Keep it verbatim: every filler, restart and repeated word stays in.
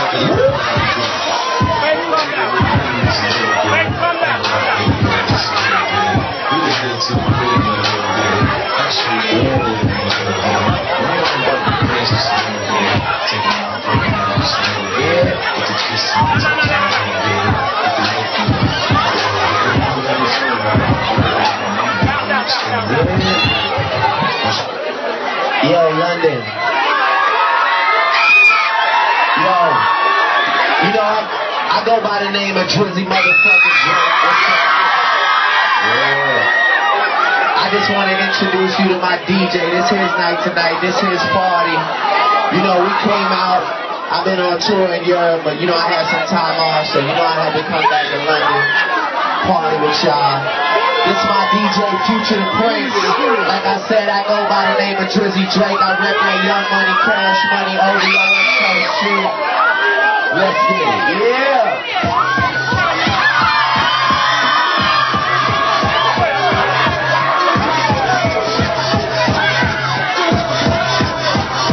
Yo, London. Yo, you know, I, I go by the name of Drizzy motherfucking Drake. Yeah. I just want to introduce you to my D J. This his night tonight. This his party. You know, we came out. I've been on tour in Europe, but you know, I had some time off, so you know, I had to come back to London, party with y'all. This is my D J, Future the Prince. Like I said, I go by the name of Drizzy Drake. I rep that Young Money, Cash Money, O V O, West Coast Street. Let's get it. Yeah.